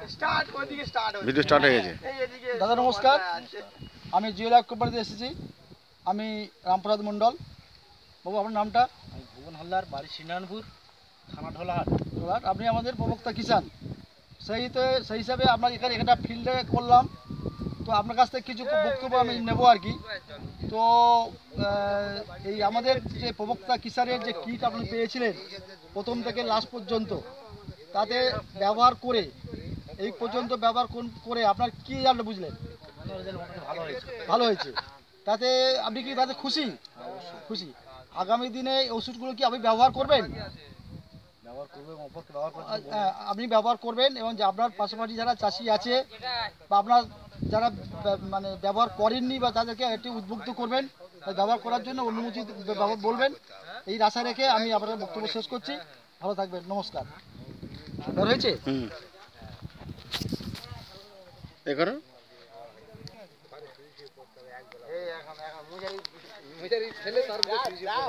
Video start হয়ে গেছে। দাদা নমস্কার, আমি জিওলাইফ কোম্পানিতে এসেছি। আমি রামপ্রসাদ মণ্ডল। বাবু আপনার নামটা? আমি ভুবন হালদার, বাড়ি শ্রীনারায়ণপুর, থানা ঢোলাহাট। আপনি আমাদের প্রবক্তা কিষাণ, সেই হিসাবে আপনার এখানে একটা ফিল্ডে করলাম, তো আপনার কাছ থেকে কিছু বক্তব্য আমি নেব আর কি। তো এই আমাদের যে প্রবক্তা কিষাণের যে কিট আপনি পেয়েছিলেন প্রথম থেকে লাস্ট পর্যন্ত, তাতে ব্যবহার করে এই পর্যন্ত ব্যবহার করে আপনার কী জানলে বুঝলেন? ভালো হয়েছে। তাতে আপনি কি তাতে খুশি? খুশি। আগামী দিনে ওষুধগুলো কি আপনি ব্যবহার করবেন? আপনি ব্যবহার করবেন, এবং যে আপনার পাশাপাশি যারা চাষি আছে বা আপনার যারা মানে ব্যবহার করেননি বা তাদেরকে এটি উদ্বুদ্ধ করবেন ব্যবহার করার জন্য, অনুমতি বলবেন। এই আশা রেখে আমি আপনার বক্তব্য শেষ করছি। ভালো থাকবেন, নমস্কার। বের হয়েছে এখানে